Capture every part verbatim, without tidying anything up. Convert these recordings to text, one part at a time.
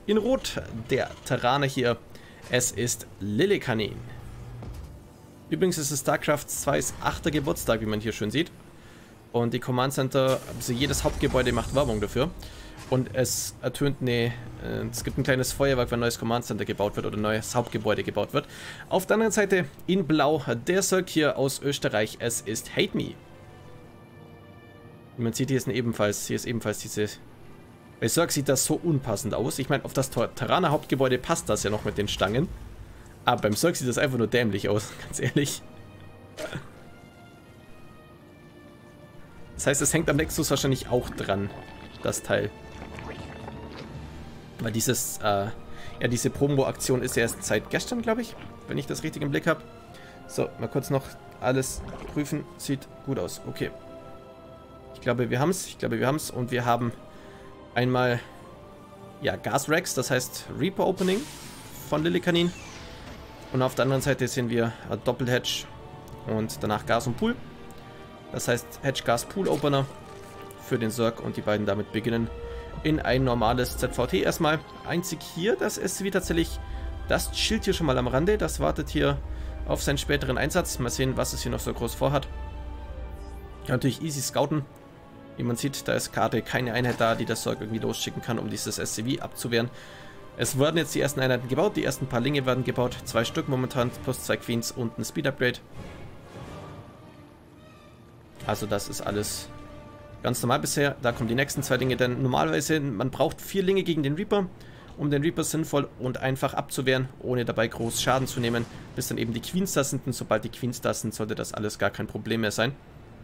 In Rot der Terraner hier. Es ist Lilikanin. Übrigens ist es StarCraft zweis achter Geburtstag, wie man hier schön sieht. Und die Command Center, also jedes Hauptgebäude macht Werbung dafür. Und es ertönt eine, äh, es gibt ein kleines Feuerwerk, wenn ein neues Command Center gebaut wird oder ein neues Hauptgebäude gebaut wird. Auf der anderen Seite in Blau der Zerg hier aus Österreich. Es ist Hate Me. Wie man sieht, hier ist ebenfalls, hier ist ebenfalls diese... Bei Zerg sieht das so unpassend aus. Ich meine, auf das Terraner Hauptgebäude passt das ja noch mit den Stangen. Aber beim Zerg sieht das einfach nur dämlich aus, ganz ehrlich. Das heißt, es hängt am Nexus wahrscheinlich auch dran, das Teil. Weil dieses, äh, ja, diese Promo-Aktion ist ja erst seit gestern, glaube ich, wenn ich das richtig im Blick habe. So, mal kurz noch alles prüfen. Sieht gut aus. Okay. Ich glaube, wir haben es. Ich glaube, wir haben es. Und wir haben einmal, ja, Gas-Racks, das heißt Reaper-Opening von Lilikanin. Und auf der anderen Seite sehen wir äh, Doppel-Hedge und danach Gas und Pool. Das heißt Hedge, Gas, Pool-Opener für den Zerg und die beiden damit beginnen in ein normales Z V T erstmal. Einzig hier, das S C V tatsächlich, das chillt hier schon mal am Rande. Das wartet hier auf seinen späteren Einsatz. Mal sehen, was es hier noch so groß vorhat. Natürlich easy scouten. Wie man sieht, da ist gerade keine Einheit da, die das Zerg irgendwie losschicken kann, um dieses S C V abzuwehren. Es wurden jetzt die ersten Einheiten gebaut, die ersten paar Linge werden gebaut. Zwei Stück momentan, plus zwei Queens und ein Speed-Upgrade. Also das ist alles... ganz normal bisher, da kommen die nächsten zwei Dinge, denn normalerweise, man braucht vier Linge gegen den Reaper, um den Reaper sinnvoll und einfach abzuwehren, ohne dabei groß Schaden zu nehmen, bis dann eben die Queens da sind, und sobald die Queens da sind, sollte das alles gar kein Problem mehr sein.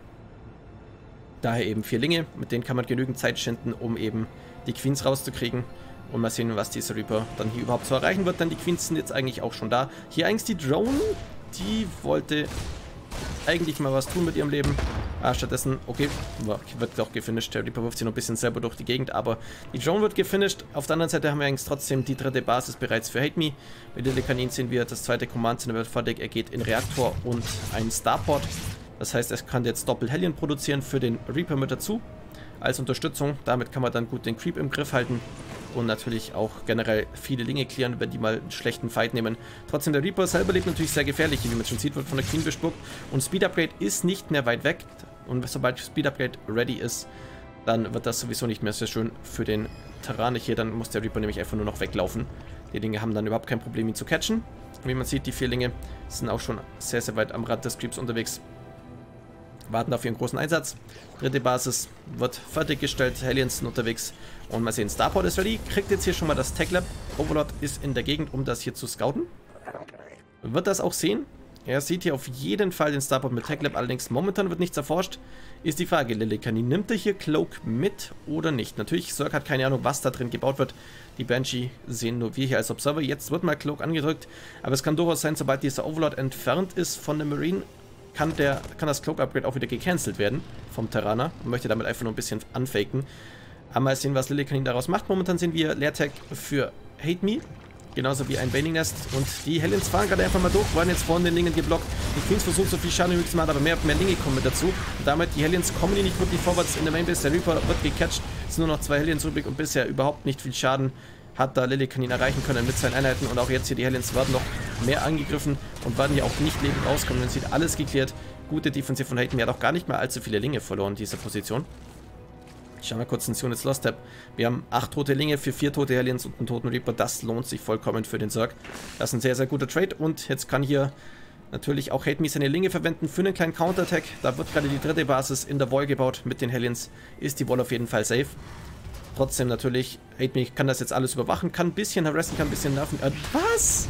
Daher eben vier Linge, mit denen kann man genügend Zeit schinden, um eben die Queens rauszukriegen. Und mal sehen, was dieser Reaper dann hier überhaupt so erreichen wird, denn die Queens sind jetzt eigentlich auch schon da. Hier eigentlich die Drone, die wollte eigentlich mal was tun mit ihrem Leben. Ah, stattdessen, okay, wird auch gefinisht. Der Reaper wirft sie noch ein bisschen selber durch die Gegend, aber die Drone wird gefinisht. Auf der anderen Seite haben wir eigentlich trotzdem die dritte Basis bereits für Hate Me. Mit Lilikanin sehen wir, das zweite Command Center wird fertig. Er geht in Reaktor und einen Starport. Das heißt, er kann jetzt Doppel-Hellion produzieren für den Reaper mit dazu. Als Unterstützung. Damit kann man dann gut den Creep im Griff halten. Und natürlich auch generell viele Linge clearen, wenn die mal einen schlechten Fight nehmen. Trotzdem, der Reaper selber lebt natürlich sehr gefährlich, wie man schon sieht, wird von der Queen bespuckt. Und Speed Upgrade ist nicht mehr weit weg. Und sobald Speed Upgrade ready ist, dann wird das sowieso nicht mehr sehr schön für den Terraner hier. Dann muss der Reaper nämlich einfach nur noch weglaufen. Die Linge haben dann überhaupt kein Problem, ihn zu catchen. Wie man sieht, die vier Linge sind auch schon sehr, sehr weit am Rand des Creeps unterwegs. Warten auf ihren großen Einsatz. Dritte Basis wird fertiggestellt. Hellions sind unterwegs. Und mal sehen, Starport ist ready. Kriegt jetzt hier schon mal das Tech Lab. Overlord ist in der Gegend, um das hier zu scouten. Wird das auch sehen. Er sieht hier auf jeden Fall den Starport mit Tech Lab. Allerdings momentan wird nichts erforscht. Ist die Frage, Lilikanin, nimmt er hier Cloak mit oder nicht? Natürlich, Zerg hat keine Ahnung, was da drin gebaut wird. Die Banshee sehen nur wir hier als Observer. Jetzt wird mal Cloak angedrückt. Aber es kann durchaus sein, sobald dieser Overlord entfernt ist von der Marine, Kann, der, kann das Cloak-Upgrade auch wieder gecancelt werden vom Terraner und möchte damit einfach nur ein bisschen anfaken. Aber mal sehen, was Lilikanin daraus macht. Momentan sehen wir Leertag für Hate Me, genauso wie ein Baning Nest. Und die Hellions fahren gerade einfach mal durch, waren jetzt vorne den Lingen geblockt. Die Queens versuchen so viel Schaden wie möglich zu machen, aber mehr, mehr Linge kommen mit dazu. Und damit, die Hellions kommen die nicht wirklich vorwärts in der Mainbase. Der Reaper wird gecatcht, es sind nur noch zwei Hellions übrig und bisher überhaupt nicht viel Schaden hat da Lilikanin erreichen können mit seinen Einheiten. Und auch jetzt hier die Hellions werden noch mehr angegriffen und werden hier auch nicht lebend rauskommen. Man sieht, alles geklärt. Gute Defensive von Hate Me, hat auch gar nicht mal allzu viele Linge verloren in dieser Position. Ich schau mal kurz ins Units Lost Tab. Wir haben acht tote Linge für vier tote Hellions und einen toten Reaper. Das lohnt sich vollkommen für den Zerg. Das ist ein sehr, sehr guter Trade. Und jetzt kann hier natürlich auch Hate Me seine Linge verwenden für einen kleinen Counterattack. Da wird gerade die dritte Basis in der Wall gebaut mit den Hellions. Ist die Wall auf jeden Fall safe. Trotzdem natürlich, Hate Me kann das jetzt alles überwachen, kann ein bisschen harassen, kann ein bisschen nerven. Äh, was?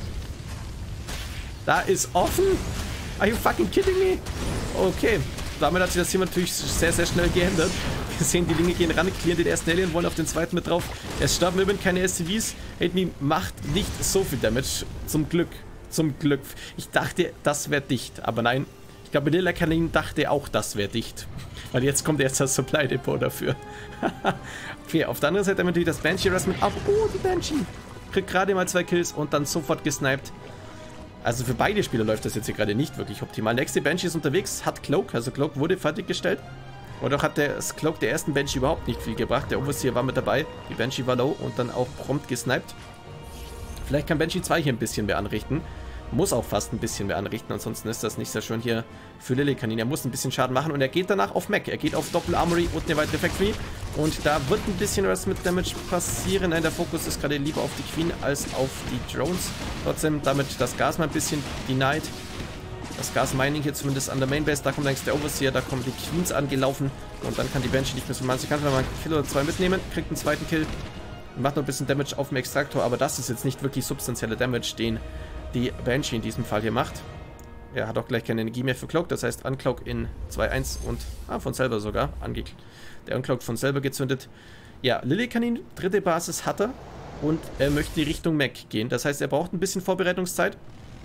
Da ist offen? Are you fucking kidding me? Okay, damit hat sich das hier natürlich sehr, sehr schnell geändert. Wir sehen, die Linge gehen ran, clearen den ersten Alien, wollen auf den zweiten mit drauf. Es sterben übrigens keine S C Vs. Hate Me macht nicht so viel Damage. Zum Glück. Zum Glück. Ich dachte, das wäre dicht, aber nein. Ich glaube, Lilikanin dachte auch, das wäre dicht. Weil jetzt kommt erst das Supply Depot dafür. Okay, auf der anderen Seite haben wir natürlich das Banshee Harassment ab. Oh, die Banshee. Kriegt gerade mal zwei Kills und dann sofort gesniped. Also für beide Spieler läuft das jetzt hier gerade nicht wirklich optimal. Nächste Banshee ist unterwegs, hat Cloak, also Cloak wurde fertiggestellt. Und auch hat der Cloak der ersten Banshee überhaupt nicht viel gebracht. Der Overseer war mit dabei. Die Banshee war low und dann auch prompt gesniped. Vielleicht kann Banshee zwei hier ein bisschen mehr anrichten. Muss auch fast ein bisschen mehr anrichten. Ansonsten ist das nicht sehr schön hier für Lilikanin. Er muss ein bisschen Schaden machen und er geht danach auf Mac. Er geht auf Doppel-Armory und eine weitere Factory. Und da wird ein bisschen was mit Damage passieren. Nein, der Fokus ist gerade lieber auf die Queen als auf die Drones. Trotzdem damit das Gas mal ein bisschen denied. Das Gas-Mining hier zumindest an der Mainbase. Da kommt längst der Overseer, da kommen die Queens angelaufen. Und dann kann die Banshee nicht mehr so machen. Sie kann vielleicht mal einen Kill oder zwei mitnehmen, kriegt einen zweiten Kill. Macht noch ein bisschen Damage auf dem Extraktor, aber das ist jetzt nicht wirklich substanzieller Damage, den die Banshee in diesem Fall hier macht. Er hat auch gleich keine Energie mehr für Cloak, das heißt Uncloak in zwei eins und ah, von selber sogar. Ange der Uncloak von selber gezündet. Ja, Lilikanin, dritte Basis hat er und er möchte in Richtung Mac gehen. Das heißt, er braucht ein bisschen Vorbereitungszeit.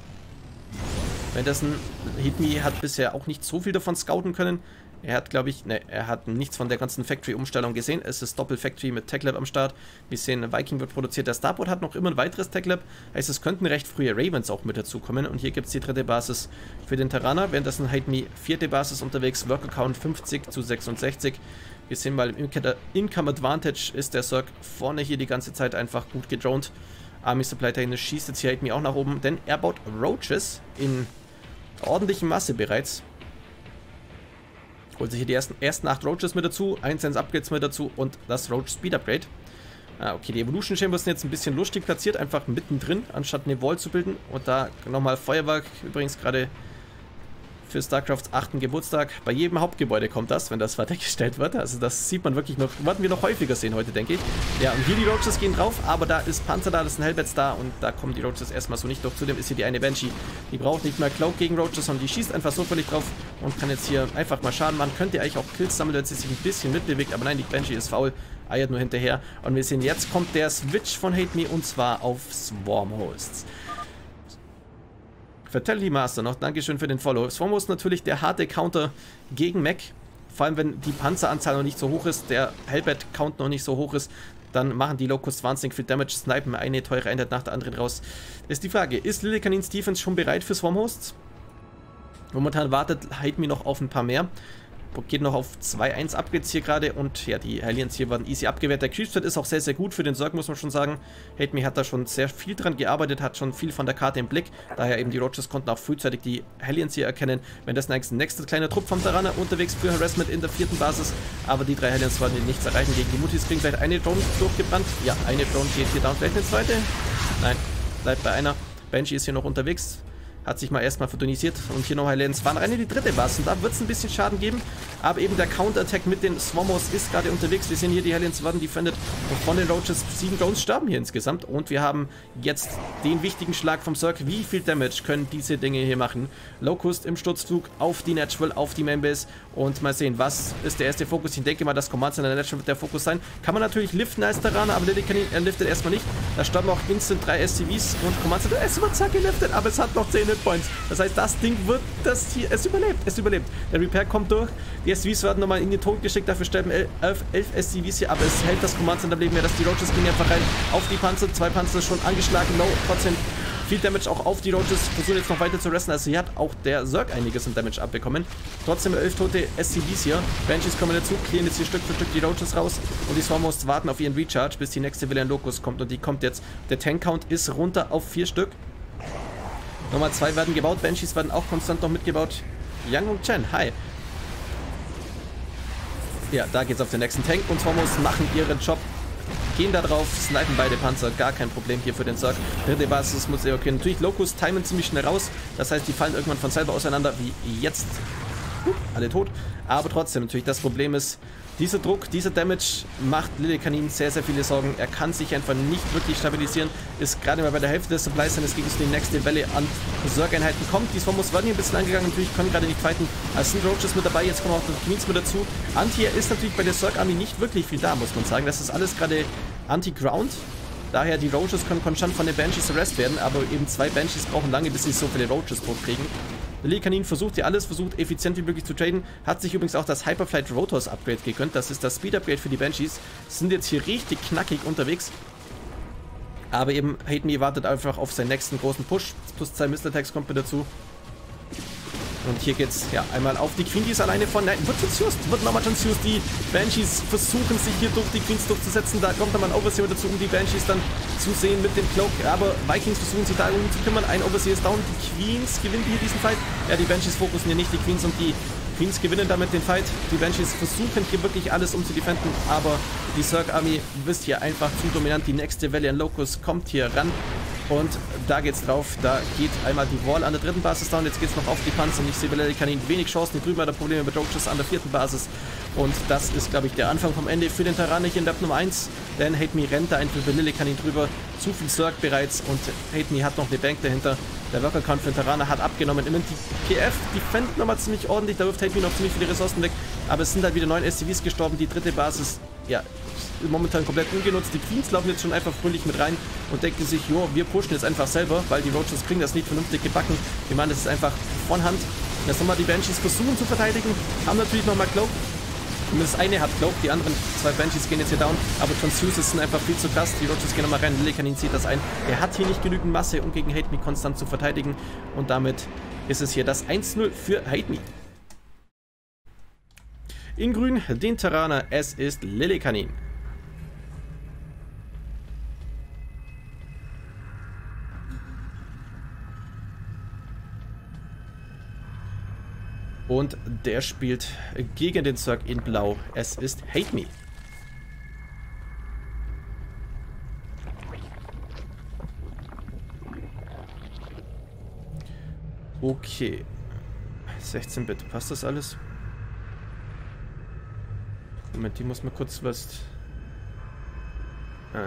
Wenderson Hitme hat bisher auch nicht so viel davon scouten können. Er hat, glaube ich, ne, er hat nichts von der ganzen Factory-Umstellung gesehen. Es ist Doppel-Factory mit TechLab am Start. Wir sehen, Viking wird produziert. Der Starboard hat noch immer ein weiteres TechLab. Heißt, es könnten recht frühe Ravens auch mit dazukommen. Und hier gibt es die dritte Basis für den Terraner. Währenddessen Hitme vierte Basis unterwegs. Worker Count fünfzig zu sechsundsechzig. Wir sehen mal, im Income Advantage ist der Zerg vorne hier die ganze Zeit einfach gut gedroned. Army Supply technisch schießt jetzt hier Hitme auch nach oben, denn er baut Roaches in ordentlichem Masse bereits. Holt sich hier die ersten, ersten acht Roaches mit dazu, eins eins Upgrades mit dazu und das Roach Speed Upgrade. Ah, okay, die Evolution Chambers sind jetzt ein bisschen lustig platziert, einfach mittendrin, anstatt eine Wall zu bilden. Und da nochmal Feuerwerk, übrigens gerade für StarCrafts achten Geburtstag. Bei jedem Hauptgebäude kommt das, wenn das fertiggestellt wird. Also das sieht man wirklich noch, werden wir noch häufiger sehen heute, denke ich. Ja, und hier die Roaches gehen drauf, aber da ist Panzer da, das sind Hellbats da und da kommen die Roaches erstmal so nicht durch. Zudem ist hier die eine Banshee, die braucht nicht mehr Cloak gegen Roaches, sondern die schießt einfach so völlig drauf und kann jetzt hier einfach mal Schaden machen. Könnte eigentlich auch Kills sammeln, wenn sie sich ein bisschen mitbewegt, aber nein, die Banshee ist faul, eiert nur hinterher. Und wir sehen, jetzt kommt der Switch von Hitme und zwar auf Swarm Hosts. Fatality Master noch, Dankeschön für den Follow. Swarm ist natürlich der harte Counter gegen Mac. Vor allem, wenn die Panzeranzahl noch nicht so hoch ist, der Hellbat-Count noch nicht so hoch ist, dann machen die Locusts wahnsinnig viel Damage, snipen eine teure Einheit nach der anderen raus. Ist die Frage, ist Lilikanins Defense schon bereit für Swarm Hosts? Momentan wartet Hitme noch auf ein paar mehr. Geht noch auf zwei eins Upgrades hier gerade und ja, die Hellions hier waren easy abgewehrt. Der Creepstat ist auch sehr, sehr gut für den Zerg, muss man schon sagen. Hitme hat da schon sehr viel dran gearbeitet, hat schon viel von der Karte im Blick. Daher eben die Roaches konnten auch frühzeitig die Hellions hier erkennen. Wenn das nächste, nächste kleine Trupp vom Terraner unterwegs für Harassment in der vierten Basis. Aber die drei Hellions werden nichts erreichen gegen die Mutis. Kriegen vielleicht eine Drone durchgebrannt. Ja, eine Drone geht hier down. Vielleicht eine zweite? Nein, bleibt bei einer. Banshee ist hier noch unterwegs. Hat sich mal erstmal verdünnisiert und hier noch Hellions fahren rein in die dritte Basis. Und da wird es ein bisschen Schaden geben. Aber eben der Counter-Attack mit den Swarmos ist gerade unterwegs. Wir sehen hier, die Hellions werden defended. Und von den Roaches sieben Drones sterben hier insgesamt. Und wir haben jetzt den wichtigen Schlag vom Zerg. Wie viel Damage können diese Dinge hier machen? Locust im Sturzflug auf die Natural, auf die Mainbase. Und mal sehen, was ist der erste Fokus. Ich denke mal, das Command in der Natural wird der Fokus sein. Kann man natürlich liften als Terraner, aber Lilikanin, er liftet erstmal nicht. Da sterben auch instant drei S C Vs und Command Center. Es wird zack geliftet, aber es hat noch zehn Hitpoints. Das heißt, das Ding wird das hier, es überlebt, es überlebt. Der Repair kommt durch. Die S C Vs werden nochmal in den Tod geschickt, dafür sterben elf S C Vs hier, aber es hält das Command Center Leben mehr, dass die Roaches gehen einfach rein auf die Panzer. Zwei Panzer schon angeschlagen, low, trotzdem viel Damage auch auf die Roaches. Versuchen jetzt noch weiter zu resten. Also hier hat auch der Zerg einiges an Damage abbekommen. Trotzdem elf tote S C Vs hier. Banshees kommen dazu, clearen jetzt hier Stück für Stück die Roaches raus. Und die Swarmhosts warten auf ihren Recharge, bis die nächste Villain Locust kommt. Und die kommt jetzt. Der Tank-Count ist runter auf vier Stück. Nummer zwei werden gebaut. Banshees werden auch konstant noch mitgebaut. Yang und Chen, hi. Ja, da geht's auf den nächsten Tank. Und Swarmhosts machen ihren Job. Gehen da drauf, snipen beide Panzer, gar kein Problem hier für den Zerg. Dritte Basis muss er okay. Natürlich, Locust timen ziemlich schnell raus. Das heißt, die fallen irgendwann von selber auseinander, wie jetzt. Uh, alle tot. Aber trotzdem, natürlich, das Problem ist, dieser Druck, dieser Damage macht Lilikanin sehr, sehr viele Sorgen. Er kann sich einfach nicht wirklich stabilisieren. Ist gerade mal bei der Hälfte des Supplies seines Gegners die nächste Welle an Zerg-Einheiten kommt. Die Swarmos werden hier ein bisschen angegangen. Natürlich können gerade nicht fighten. Es sind Roaches mit dabei. Jetzt kommen auch die Queens mit dazu. Anti ist natürlich bei der Zerg-Army nicht wirklich viel da, muss man sagen. Das ist alles gerade Anti-Ground. Daher die Roaches können konstant von den Banshees arrest werden. Aber eben zwei Banshees brauchen lange, bis sie so viele Roaches tot kriegen. Lilikanin versucht hier alles, versucht effizient wie möglich zu traden. Hat sich übrigens auch das Hyperflight Rotors Upgrade gegönnt. Das ist das Speed Upgrade für die Banshees. Sind jetzt hier richtig knackig unterwegs. Aber eben Hitme wartet einfach auf seinen nächsten großen Push. Plus zwei Missile Attacks kommt mit dazu. Und hier geht's ja einmal auf die Queen, die ist alleine von. Nein, wird Tanzused, wird nochmal Tanzused. Die Banshees versuchen sich hier durch die Queens durchzusetzen. Da kommt nochmal ein Overseer dazu, um die Banshees dann zu sehen mit dem Cloak. Aber Vikings versuchen sich darum zu kümmern. Ein Overseer ist down. Die Queens gewinnen hier diesen Fight. Ja, die Banshees fokussen hier nicht, die Queens, und die Queens gewinnen damit den Fight. Die Banshees versuchen hier wirklich alles, um zu defenden. Aber die Zerg Army ist hier einfach zu dominant. Die nächste Welle an Locust kommt hier ran. Und da geht's drauf, da geht einmal die Wall an der dritten Basis down, jetzt geht's noch auf die Panzer und ich sehe, Lilikanin wenig Chancen, die drüben hat er Probleme mit Roaches an der vierten Basis. Und das ist, glaube ich, der Anfang vom Ende für den Terraner hier in Map Nummer eins, denn Hate Me rennt da einfach über Lilikanin drüber, zu viel Zerg bereits und Hate Me hat noch eine Bank dahinter. Der Worker-Count für den Terraner hat abgenommen, immerhin die P F defenden nochmal ziemlich ordentlich, da wirft Hate Me noch ziemlich viele Ressourcen weg, aber es sind halt wieder neun S C Vs gestorben, die dritte Basis, ja, momentan komplett ungenutzt. Die Queens laufen jetzt schon einfach fröhlich mit rein und denken sich, jo, wir pushen jetzt einfach selber, weil die Roaches kriegen das nicht vernünftig gebacken. Wir meinen, das ist einfach von Hand. Jetzt nochmal die Banshees versuchen zu verteidigen, haben natürlich nochmal Cloak. Und das eine hat Cloak, die anderen zwei Banshees gehen jetzt hier down, aber Confuses sind einfach viel zu krass. Die Roaches gehen nochmal rein, Lilikanin zieht das ein. Er hat hier nicht genügend Masse, um gegen Hate Me konstant zu verteidigen und damit ist es hier das eins null für Hate Me. In grün den Terraner, es ist Lilikanin. Und der spielt gegen den Zerg in blau. Es ist Hate Me. Okay. sechzehn Bit. Passt das alles? Moment, die muss mal kurz was... Äh...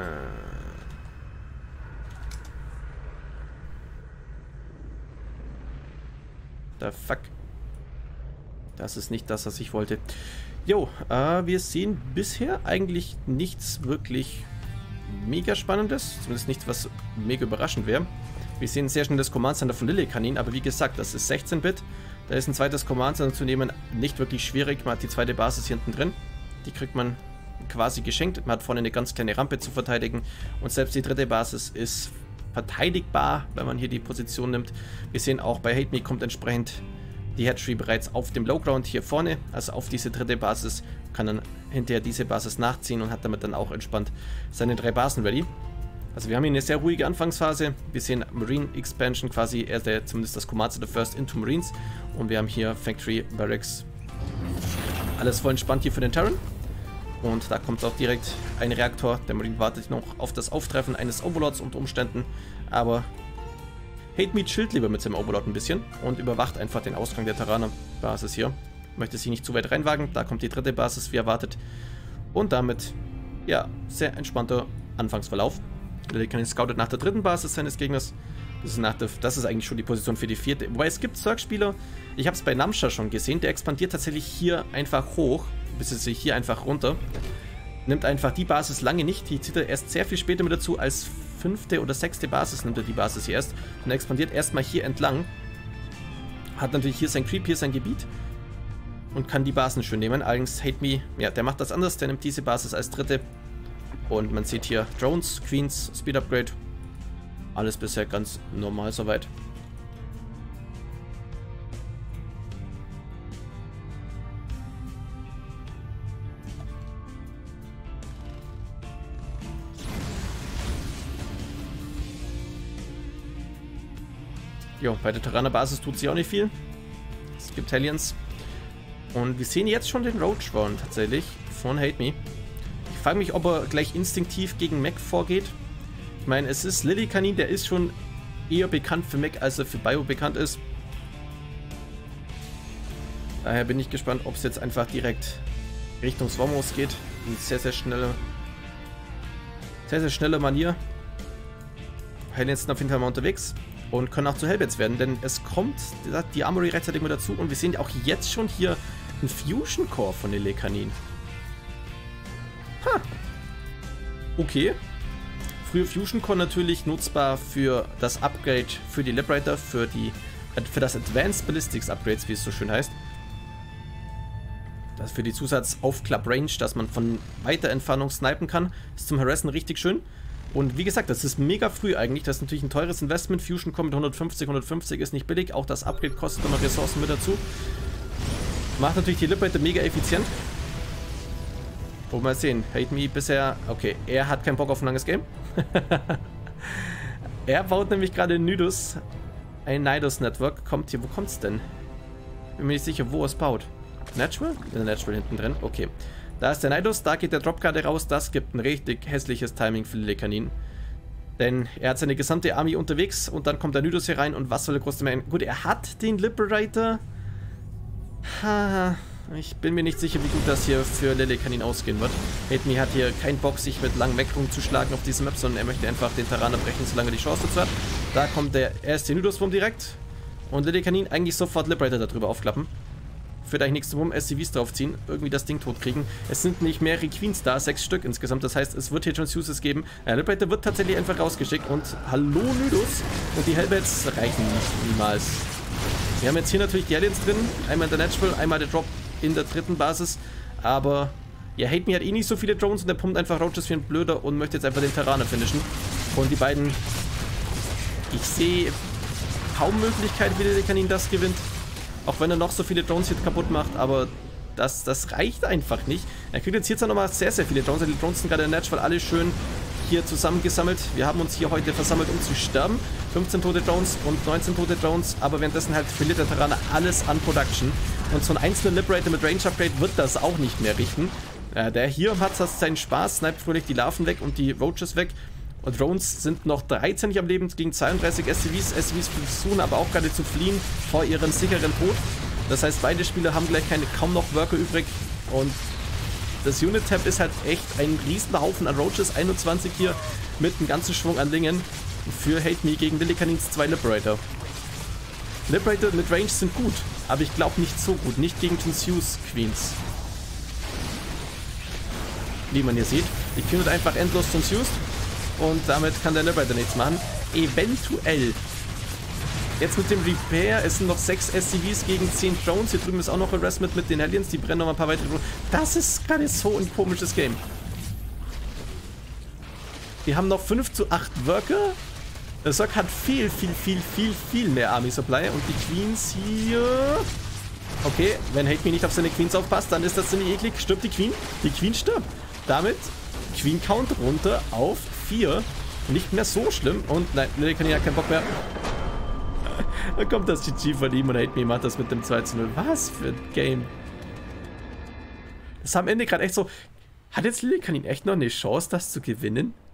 Da fuck. Das ist nicht das, was ich wollte. Jo, äh, wir sehen bisher eigentlich nichts wirklich mega Spannendes. Zumindest nichts, was mega überraschend wäre. Wir sehen sehr schnell das Command Center von Lilikanin, aber wie gesagt, das ist sechzehn Bit. Da ist ein zweites Command Center zu nehmen nicht wirklich schwierig. Man hat die zweite Basis hier hinten drin. Die kriegt man quasi geschenkt. Man hat vorne eine ganz kleine Rampe zu verteidigen. Und selbst die dritte Basis ist verteidigbar, wenn man hier die Position nimmt. Wir sehen auch, bei Hate Me kommt entsprechend die Hatchery bereits auf dem Lowground hier vorne, also auf diese dritte Basis, kann dann hinterher diese Basis nachziehen und hat damit dann auch entspannt seine drei Basen ready. Also wir haben hier eine sehr ruhige Anfangsphase, wir sehen Marine Expansion quasi, er der zumindest das Command Center First into Marines und wir haben hier Factory, Barracks, alles voll entspannt hier für den Terran. Und da kommt auch direkt ein Reaktor, der Marine wartet noch auf das Auftreffen eines Overlords unter Umständen, aber Hate Me chillt lieber mit seinem Overlord ein bisschen und überwacht einfach den Ausgang der Terraner-Basis hier. Möchte sich nicht zu weit reinwagen. Da kommt die dritte Basis, wie erwartet. Und damit, ja, sehr entspannter Anfangsverlauf. Lilikanin scoutet nach der dritten Basis seines Gegners. Das ist, nach der, das ist eigentlich schon die Position für die vierte. Wobei es gibt Zerg-Spieler, ich habe es bei Namsha schon gesehen, der expandiert tatsächlich hier einfach hoch, beziehungsweise hier einfach runter. Nimmt einfach die Basis lange nicht, die zieht er erst sehr viel später mit dazu, als fünfte oder sechste Basis nimmt er die Basis hier erst und er expandiert erstmal hier entlang. Hat natürlich hier sein Creep, hier sein Gebiet und kann die Basen schön nehmen. Allerdings Hate Me, ja, der macht das anders, der nimmt diese Basis als dritte und man sieht hier Drones, Queens, Speed Upgrade, alles bisher ganz normal soweit. Jo, bei der Terraner-Basis tut sie auch nicht viel. Es gibt Hellions. Und wir sehen jetzt schon den Roach Warren tatsächlich von Hate Me. Ich frage mich, ob er gleich instinktiv gegen Mech vorgeht. Ich meine, es ist Lilikanin, der ist schon eher bekannt für Mech, als er für Bio bekannt ist. Daher bin ich gespannt, ob es jetzt einfach direkt Richtung Swarmos geht. In sehr, sehr schneller, sehr, sehr schneller Manier. Hellions sind auf jeden Fall mal unterwegs. Und können auch zu Hellbats werden, denn es kommt die Armory rechtzeitig mit dazu und wir sehen auch jetzt schon hier einen Fusion Core von Lilikanin. Ha! Okay. Früher Fusion Core natürlich nutzbar für das Upgrade für die Liberator, für, die, für das Advanced Ballistics Upgrades, wie es so schön heißt. Das für die Zusatz-Aufklapp-Range, dass man von weiter Entfernung snipen kann. Ist zum Harassen richtig schön. Und wie gesagt, das ist mega früh eigentlich. Das ist natürlich ein teures Investment. Fusion kommt mit hundertfünfzig, hundertfünfzig ist nicht billig. Auch das Upgrade kostet noch Ressourcen mit dazu. Macht natürlich die Liberator mega effizient. Oh, mal sehen. Hate Me bisher... Okay, er hat keinen Bock auf ein langes Game. Er baut nämlich gerade Nidus. Ein Nidus Network. Kommt hier... Wo kommt's denn? Bin mir nicht sicher, wo es baut. Natural? Der Natural hinten drin. Okay. Da ist der Nidus. Da geht der Drop gerade raus. Das gibt ein richtig hässliches Timing für Lilekanin. Denn er hat seine gesamte Armee unterwegs. Und dann kommt der Nidus hier rein. Und was soll der große Mann... Gut, er hat den Liberator. Ha... Ich bin mir nicht sicher, wie gut das hier für Lilekanin ausgehen wird. Hate Me hat hier keinen Bock, sich mit langen Weg rumzuschlagen auf diese Map, sondern er möchte einfach den Terraner brechen, solange er die Chance dazu hat. Da kommt der erste Nidus-Wurm direkt. Und Lilekanin eigentlich sofort Liberator darüber aufklappen. Für eigentlich nächste Wurm S C Vs draufziehen, irgendwie das Ding tot kriegen. Es sind nicht mehrere Queens da, sechs Stück insgesamt. Das heißt, es wird hier Transfuses geben. Der Liberator wird tatsächlich einfach rausgeschickt. Und hallo Nidus. Und die Hellbats reichen nicht, niemals. Wir haben jetzt hier natürlich die Aliens drin. Einmal der Natural, einmal der Drop in der dritten Basis, aber ja, Hate Me hat eh nicht so viele Drones und der pumpt einfach Roaches wie ein Blöder und möchte jetzt einfach den Terraner finishen. Und die beiden, ich sehe kaum Möglichkeit, wie der Kanin das gewinnt, auch wenn er noch so viele Drones hier kaputt macht, aber das, das reicht einfach nicht. Er kriegt jetzt hier zwar nochmal sehr, sehr viele Drones, die Drones sind gerade in Natural alle schön hier zusammengesammelt. Wir haben uns hier heute versammelt, um zu sterben. fünfzehn tote Drones und neunzehn tote Drones, aber währenddessen halt verliert der Terraner alles an Production. Und so ein einzelner Liberator mit Range Upgrade wird das auch nicht mehr richten. Äh, der hier hat seinen Spaß, sniped fröhlich die Larven weg und die Roaches weg. Und Drones sind noch dreizehn nicht am Leben gegen zweiunddreißig S C Vs. S C Vs versuchen aber auch gerade zu fliehen vor ihrem sicheren Tod. Das heißt, beide Spieler haben gleich keine, kaum noch Worker übrig. Und das Unit-Tab ist halt echt ein riesen Haufen an Roaches. einundzwanzig hier mit einem ganzen Schwung an Lingen für Hate Me gegen Lillekanins zwei Liberator. Liberator mit Range sind gut, aber ich glaube nicht so gut. Nicht gegen Transfuse Queens. Wie man hier sieht. Die Queen wird einfach endlos Transfused. Und damit kann der Liberator nichts machen. Eventuell. Jetzt mit dem Repair, es sind noch sechs S C Vs gegen zehn Drones. Hier drüben ist auch noch Harassment mit den Aliens. Die brennen noch mal ein paar weitere Drones. Das ist gerade so ein komisches Game. Wir haben noch fünf zu acht Worker. Der Sock hat viel, viel, viel, viel, viel mehr Army Supply. Und die Queens hier... Okay, wenn Hate Me nicht auf seine Queens aufpasst, dann ist das ziemlich eklig. Stirbt die Queen? Die Queen stirbt. Damit Queen Count runter auf vier. Nicht mehr so schlimm. Und nein, Lilekanin hat keinen Bock mehr. Dann kommt das G G von ihm und Hate Me macht das mit dem zwei zu null. Was für ein Game. Das ist am Ende gerade echt so... Hat jetzt Lilekanin echt noch eine Chance, das zu gewinnen?